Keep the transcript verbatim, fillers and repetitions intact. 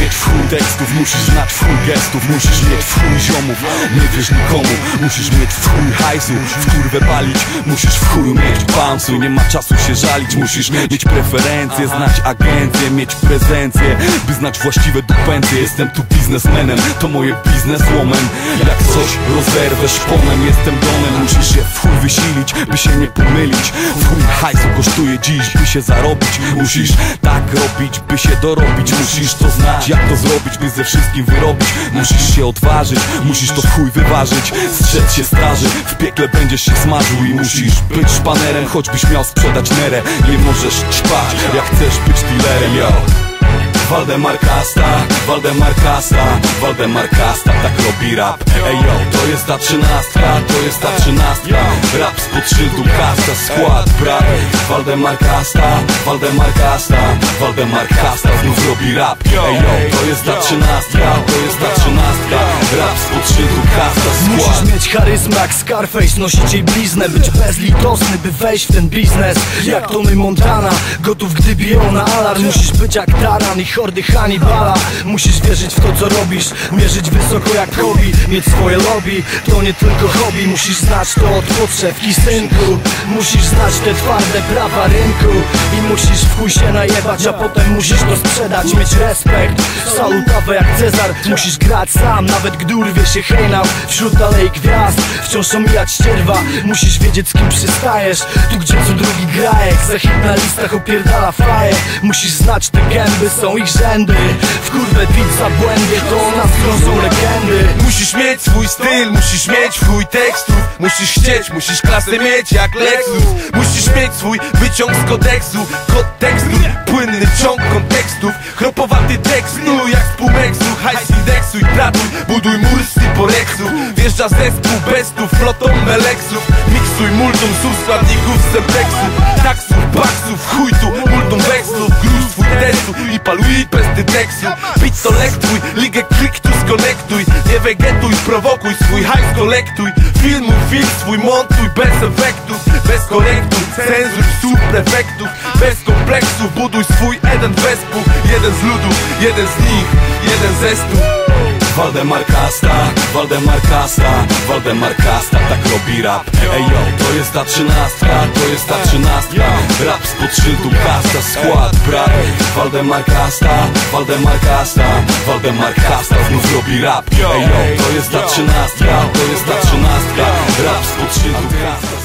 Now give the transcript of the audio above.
mieć w chuj tekstów, musisz znać w chuj gestów, musisz mieć w chuj ziomów, nie wiesz nikomu. Musisz mieć w chuj hajsu, w kurwę palić, musisz w chuju mieć bounce'u. Nie ma czasu się żalić, musisz mieć preferencje, znać agencję, mieć prezencję, by znać właściwe dupencje. Jestem tu biznesmenem, to moje bizneswoman. Jak coś rozerwę szponem, jestem donem. Musisz się w chuj wysilić, by się nie pomylić. W chuj hajsu kosztuje dziś, by się zarobić. Musisz tak robić, by się dorobić. Musisz to znać, jak to zrobić, by ze wszystkim wyrobić. Musisz się odważyć, musisz to w chuj wyważyć. Strzec się straży, w piekle będziesz się smażył. I musisz być szpanerem, choćbyś miał sprzedać nerę. Nie możesz ćpać, jak chcesz być dealerem, yo. Waldemar Kasta, Waldemar Kasta, Waldemar Kasta, tak robi rap. Ej yo, to jest ta trzynastka, to jest ta trzynastka. Rap spod szyldu Kasta, skład brat. Waldemar Kasta, Waldemar Kasta, Waldemar Kasta znów robi rap. Ej yo, to jest ta trzynastka, to jest ta trzynastka. Rap spod szyldu Kasta, skład. Musisz mieć charyzmę jak Scarface, nosić jej bliznę, być bezlitosny, by wejść w ten biznes. Jak Tony Montana, gotów gdy biją na alarm. Musisz być jak taran i hordy Hannibala. Musisz wierzyć w to co robisz, mierzyć wysoko jak Kobe, mieć swoje lobby, to nie tylko hobby. Musisz znać to od podszewki, synku. Musisz znać te twarde prawa rynku i musisz w chuj się najebać, a potem musisz to sprzedać. Mieć respekt, salutawę jak Cezar. Musisz grać sam, nawet gdy urwie się hejnał wśród alei gwiazd, wciąż omijać ścierwa. Musisz wiedzieć z kim przystajesz, tu gdzie co drugi grajek. Za hit na listach opierdala fraje. Musisz znać te gęby, są ich rzędy. W kurwę bić za błędy, to o nas krążą legendy. Musisz mieć swój styl, musisz mieć w chuj tekstów. Musisz chcieć, musisz klasę mieć jak Lexus. Musisz mieć swój wyciąg z kodeksu, kod tekstu, płynny ciąg kontekstów. Chropowaty tekst, no jak z Pumexu. Hajs indeksu i tratuj, buduj mur z typorexu. Wjeżdża zespół bestów, flotą meleksów. Miksuj multum słów, składników z sempleksu. Taksów, baksów, chuj tu, multum wekslów. Gruz swój testu i paluj pesty tekstu. Bit to lektuj, ligę klik tu skonektuj. Nie wegetuj, prowokuj, swój hajs kolektuj. Filmuj film swój, montuj bez efektów, bez korektur, cenzur, psów, prefektów. Bez kompleksów, buduj swój jeden wespół. Jeden z ludu, jeden z nich, jeden zespół. Waldemar Kasta, Waldemar Kasta, Waldemar Kasta, tak robi rap. Ej yo, to jest ta trzynastka, to jest ta trzynastka. Rap spod szyldu Kasta, skład brat. Waldemar Kasta, Waldemar Kasta, Waldemar Kasta znów robi rap. Ej yo, to jest ta trzynastka, to jest ta trzynastka. Rap spod szyldu Kasta.